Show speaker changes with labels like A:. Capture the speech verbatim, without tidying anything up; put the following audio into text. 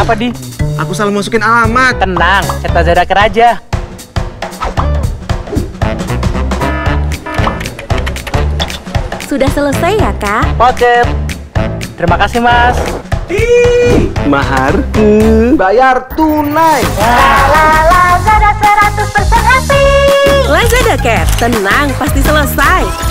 A: Kenapa, Di?
B: Aku salah masukin alamat.
A: Tenang, chat Lazada Care aja.
C: Sudah selesai ya, Kak?
A: Oke. Terima kasih, Mas.
B: Ih, maharku bayar tunai.
C: Lazada Care, tenang, pasti selesai.